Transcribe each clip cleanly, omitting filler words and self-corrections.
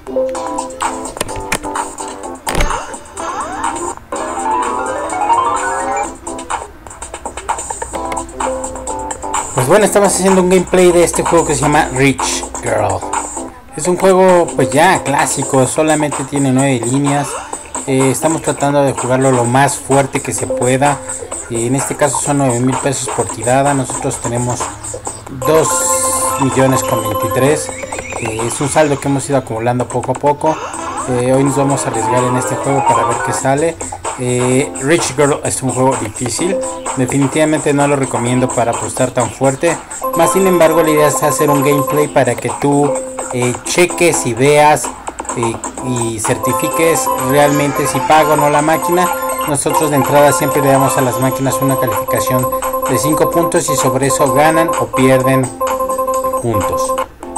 Pues bueno, estamos haciendo un gameplay de este juego que se llama Rich Girl. Es un juego pues ya clásico, solamente tiene 9 líneas. Estamos tratando de jugarlo lo más fuerte que se pueda. En este caso son 9,000 pesos por tirada. Nosotros tenemos 2,023,000. Es un saldo que hemos ido acumulando poco a poco. Hoy nos vamos a arriesgar en este juego para ver qué sale. Rich Girl es un juego difícil, definitivamente no lo recomiendo para apostar tan fuerte, más sin embargo la idea es hacer un gameplay para que tú cheques y veas y certifiques realmente si paga o no la máquina. Nosotros de entrada siempre le damos a las máquinas una calificación de 5 puntos y sobre eso ganan o pierden puntos.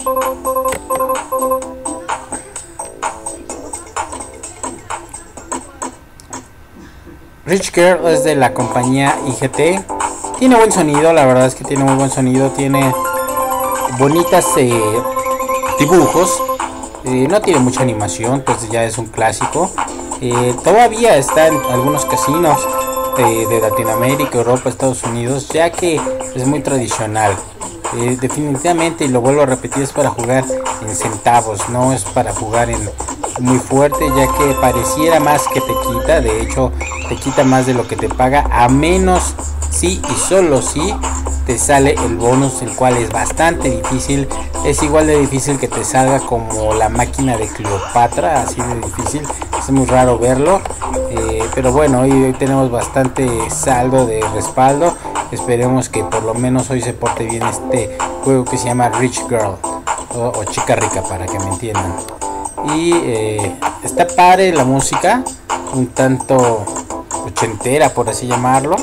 Rich Girl es de la compañía IGT. Tiene buen sonido, la verdad es que tiene muy buen sonido. Tiene bonitas dibujos. No tiene mucha animación, pues ya es un clásico. Todavía está en algunos casinos de Latinoamérica, Europa, Estados Unidos, ya que es muy tradicional. Definitivamente, y lo vuelvo a repetir, es para jugar en centavos, no es para jugar en muy fuerte, ya que pareciera más que te quita. De hecho, te quita más de lo que te paga, a menos si y solo si te sale el bonus, el cual es bastante difícil. Es igual de difícil que te salga como la máquina de Cleopatra, así de difícil. Es muy raro verlo, pero bueno, hoy tenemos bastante saldo de respaldo. Esperemos que por lo menos hoy se porte bien este juego que se llama Rich Girl o Chica Rica, para que me entiendan. Y está padre la música, un tanto ochentera, por así llamarlo.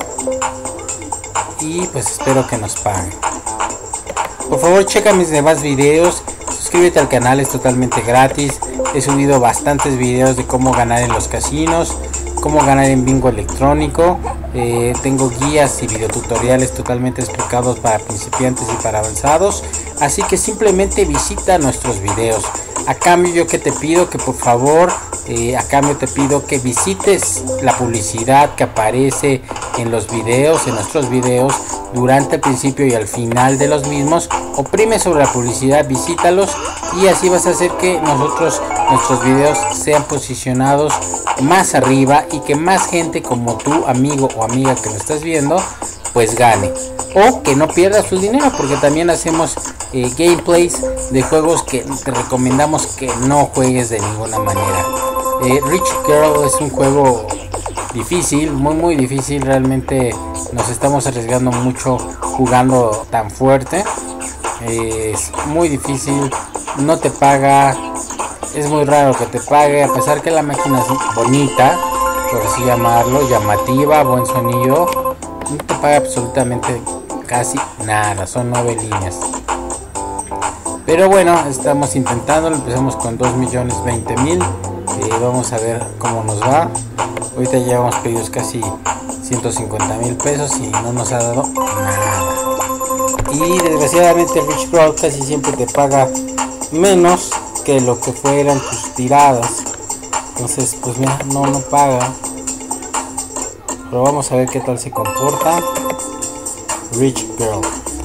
Y pues espero que nos paguen. Por favor, checa mis demás videos, suscríbete al canal, es totalmente gratis. He subido bastantes videos de cómo ganar en los casinos, cómo ganar en bingo electrónico. Tengo guías y videotutoriales totalmente explicados para principiantes y para avanzados. Así que simplemente visita nuestros videos. A cambio, yo que te pido que por favor, te pido que visites la publicidad que aparece en los videos, en nuestros videos, durante el principio y al final de los mismos. Oprime sobre la publicidad, visítalos, y así vas a hacer que nuestros videos sean posicionados más arriba y que más gente como tú, amigo o amiga que lo estás viendo, pues gane o que no pierdas tu dinero, porque también hacemos gameplays de juegos que te recomendamos que no juegues de ninguna manera. Rich Girl es un juego difícil, muy difícil. Realmente nos estamos arriesgando mucho jugando tan fuerte. Es muy difícil, no te paga, es muy raro que te pague, a pesar que la máquina es bonita, por así llamarlo, llamativa, buen sonido. No te paga absolutamente casi nada, son 9 líneas. Pero bueno, estamos intentándolo. Empezamos con 2,020,000. Vamos a ver cómo nos va. Ahorita ya hemos pedido casi 150,000 pesos y no nos ha dado nada. Y desgraciadamente Rich Girl casi siempre te paga menos que lo que fueran tus tiradas. Entonces pues mira, no paga. Pero vamos a ver qué tal se comporta Rich Girl.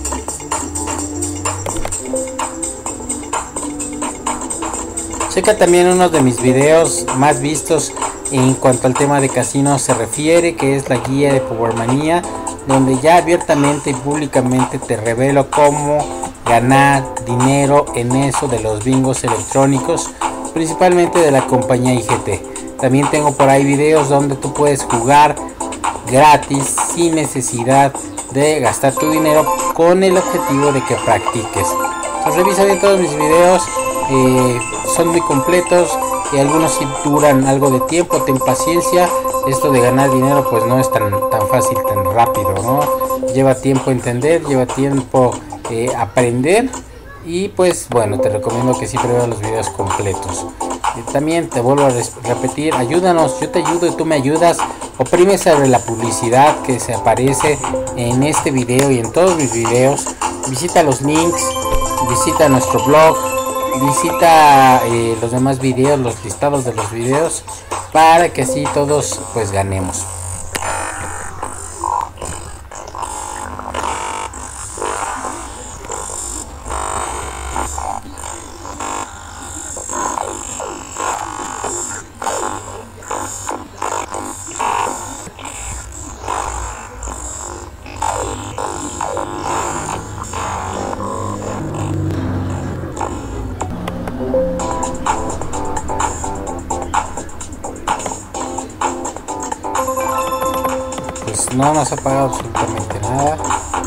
Checa también uno de mis videos más vistos en cuanto al tema de casinos se refiere, que es la guía de Powermanía, donde ya abiertamente y públicamente te revelo cómo ganar dinero en eso de los bingos electrónicos, principalmente de la compañía IGT. También tengo por ahí videos donde tú puedes jugar gratis sin necesidad de gastar tu dinero, con el objetivo de que practiques. Entonces revisa bien todos mis videos, son muy completos y algunos sí duran algo de tiempo. Ten paciencia, esto de ganar dinero pues no es tan fácil, tan rápido, ¿no? Lleva tiempo entender, lleva tiempo aprender, y pues bueno, te recomiendo que siempre veas los videos completos. También te vuelvo a repetir, ayúdanos, yo te ayudo y tú me ayudas. Oprime sobre la publicidad que se aparece en este video y en todos mis videos. Visita los links, visita nuestro blog, visita los demás videos, los listados de los videos, para que así todos pues ganemos. Pues no nos ha pagado absolutamente nada.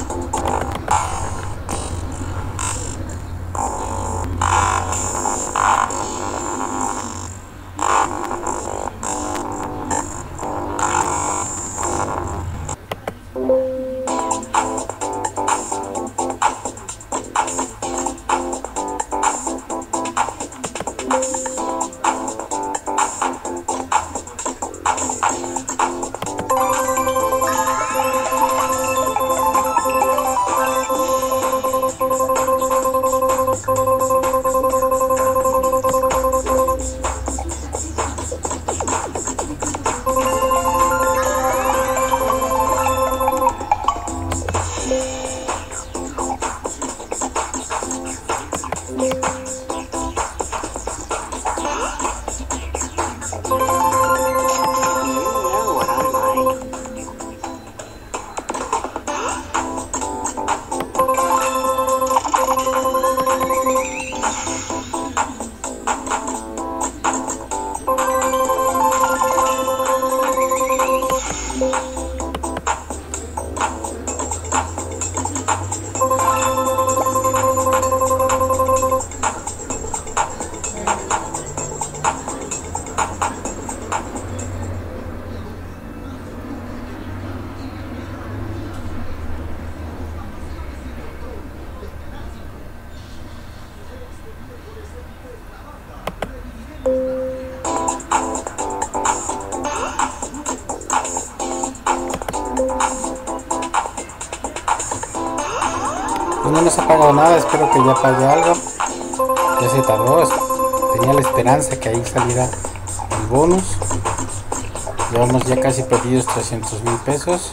No nos ha pagado nada, espero que ya pague algo. Ya se tardó, tenía la esperanza que ahí saliera el bonus. Llevamos ya casi perdidos 300,000 pesos.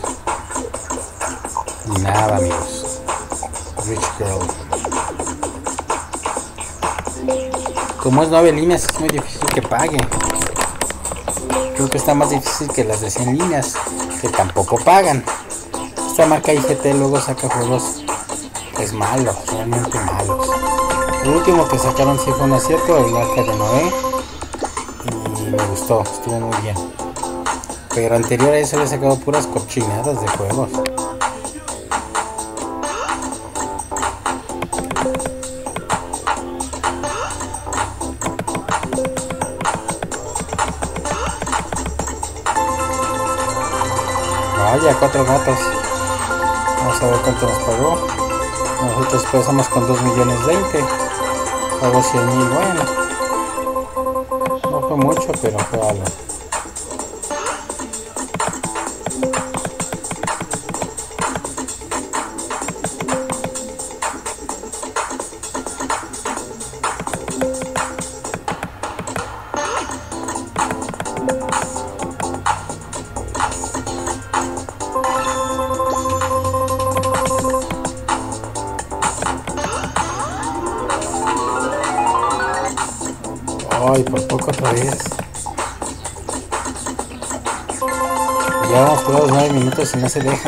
Y nada, amigos. Rich Girl. Como es 9 líneas, es muy difícil que pague. Creo que está más difícil que las de 100 líneas, que tampoco pagan. Esta marca IGT luego saca juegos pues malos, realmente malos. El último que sacaron sí fue un acierto, el Arca de Noé, y me gustó, estuvo muy bien. Pero anterior a eso le he sacado puras cochinadas de juegos. Vaya, 4 gatos. Vamos a ver cuánto nos pagó. Nosotros empezamos con 2,020,000. Pagó 100,000, bueno. No fue mucho, pero fue algo. Ay, por poco otra vez. Ya vamos por los 9 minutos y no se deja.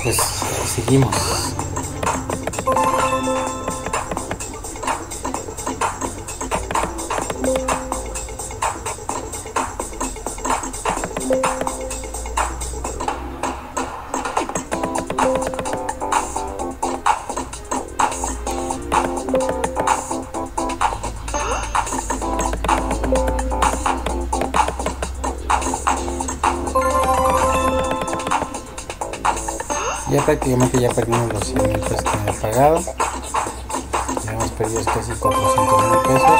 pues seguimos. Ya prácticamente ya perdimos los 100,000 pesos que me he pagado. Ya hemos perdido casi 400,000 pesos.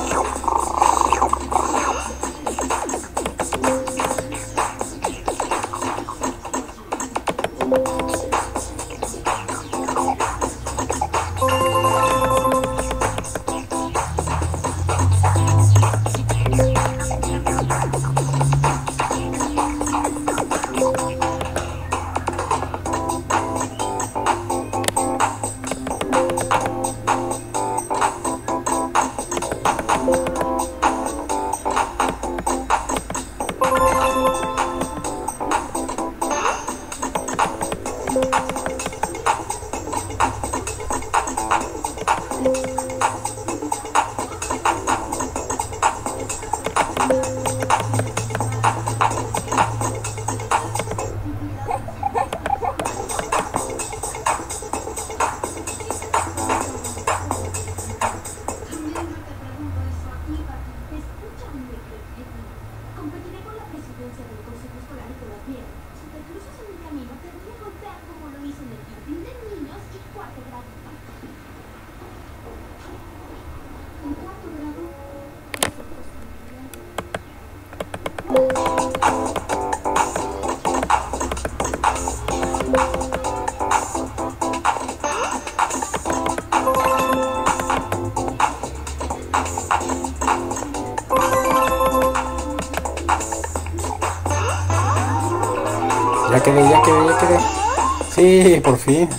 Ya quedé. Sí, por fin.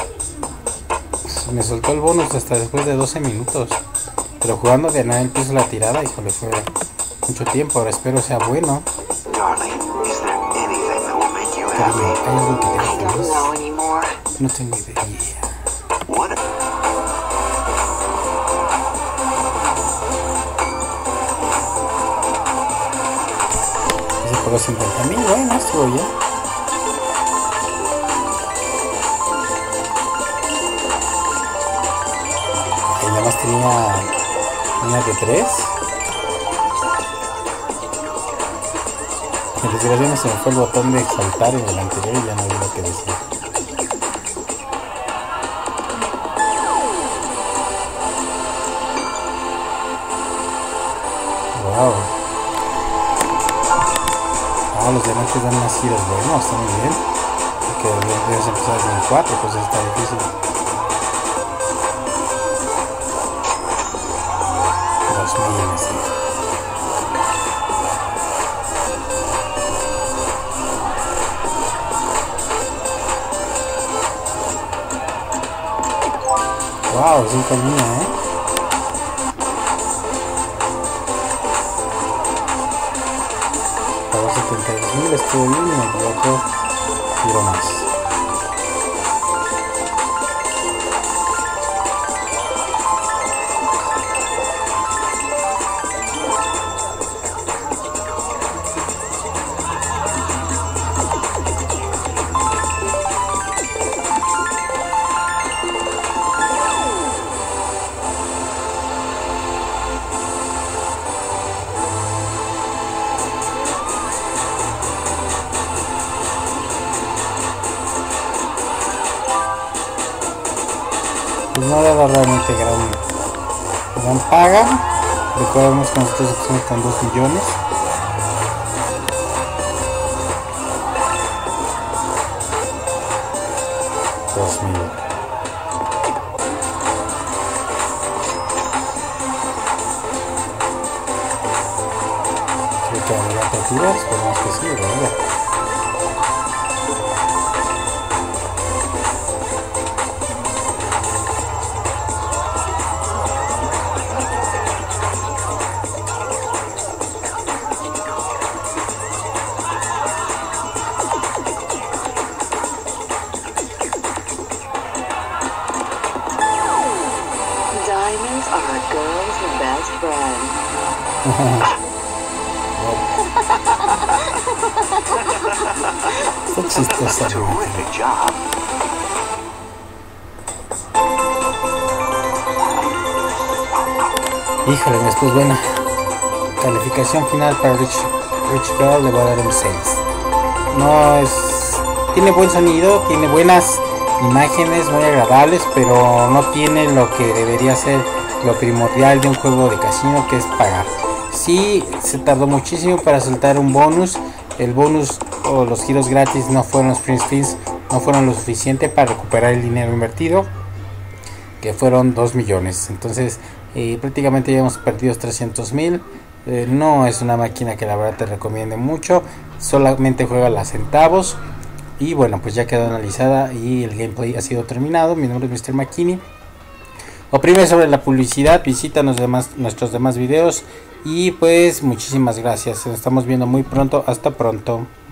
Me soltó el bonus hasta después de 12 minutos. Pero jugando de nada empiezo la tirada, híjole, fue mucho tiempo. Ahora espero sea bueno. Cariño, ¿hay algo que te haga feliz? No tengo idea. Se pagó 50,000, bueno, estuvo bien. Nada más tenía una de 3. En desgracia se me fue el botón de saltar en el anterior y ya no vi lo que decía. Wow. Los de noche dan unas giros buenos, está muy bien. Porque debes empezar desde el 4, pues está difícil. Wow, es un camino, Para 72,000 estuvo bien y me dio otro tiro más. Pues no le da realmente gran paga. Recordemos que nosotros estamos con 2 millones. Creo que habrá partidas, esperemos que sí, ¿verdad? Está chistosa. Híjole, después buena calificación final para Rich Girl, le voy a dar un 6. No es... Tiene buen sonido, tiene buenas imágenes muy agradables, pero no tiene lo que debería ser lo primordial de un juego de casino, que es pagar. Sí, se tardó muchísimo para soltar un bonus. El bonus o los giros gratis no fueron los free spins, no fueron lo suficiente para recuperar el dinero invertido, que fueron 2 millones. Entonces prácticamente ya hemos perdido 300,000. No es una máquina que la verdad te recomiende mucho, solamente juega las centavos. Y bueno, pues ya quedó analizada y el gameplay ha sido terminado. Mi nombre es Mr. Makini. Oprime sobre la publicidad, visita nuestros demás videos y pues muchísimas gracias. Nos estamos viendo muy pronto. Hasta pronto.